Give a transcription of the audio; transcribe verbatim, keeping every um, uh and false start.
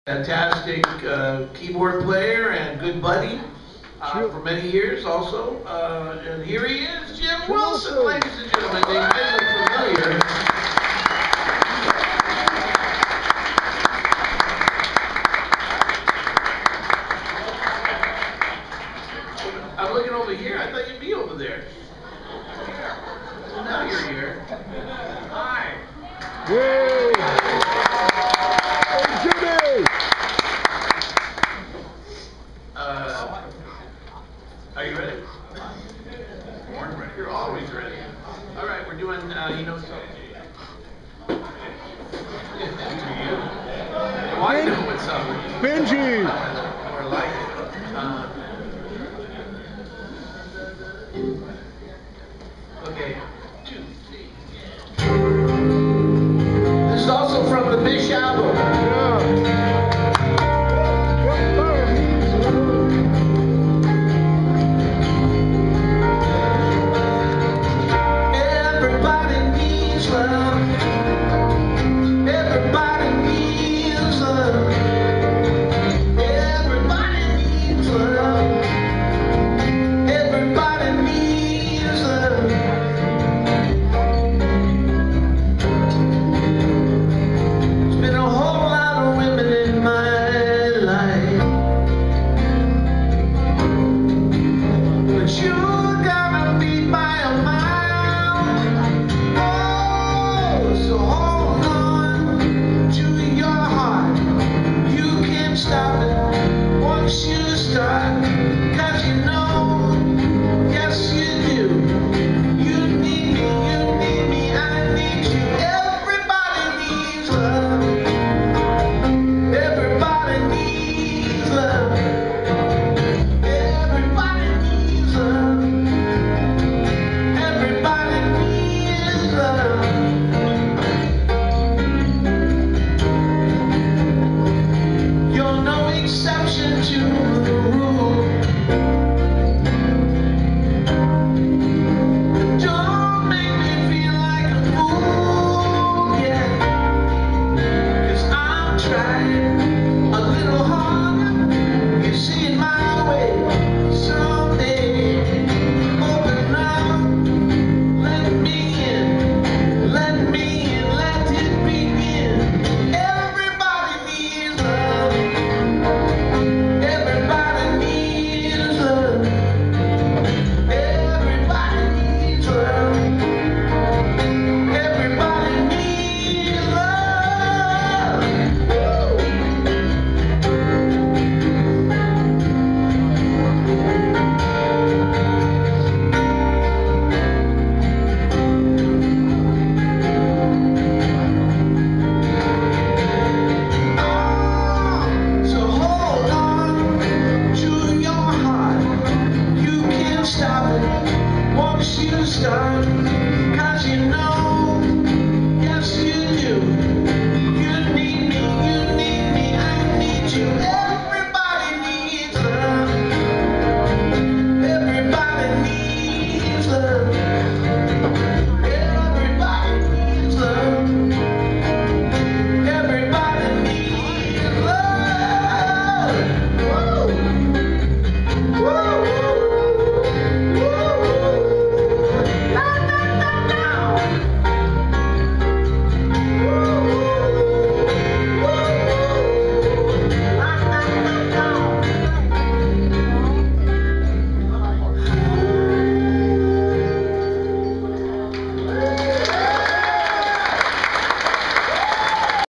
Fantastic uh, keyboard player and good buddy uh, for many years also. Uh, and here he is, Jim Wilson, ladies and gentlemen. They might look familiar. I'm looking over here. I thought you'd be over there. Well, now you're here. Hi. Yay! Hey, Jimmy! Uh, are you ready? Born ready. You're always ready. All right, we're doing, uh, you know something. Why do it something? Benji! Or like it. Uh,